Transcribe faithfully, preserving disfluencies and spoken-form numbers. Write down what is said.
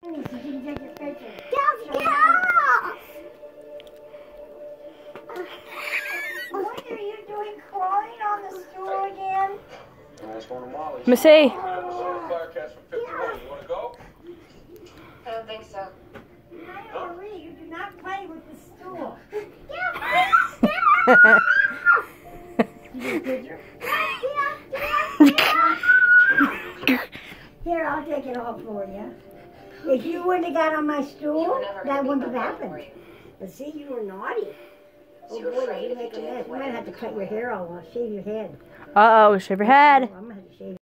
You can take your picture. Get off! What are you doing crawling on the stool again? Let me see. You want to go? I don't think so. No, Marie, you do not play with the stool. You get a picture? Here, I'll take it off for you. If you wouldn't have got on my stool, that wouldn't have happened. But see, you were naughty. So Oh you're boy, afraid you if you make a do mess. it, You might have to cut your hair off, shave your head. Uh oh, shave your head. I'm gonna have to shave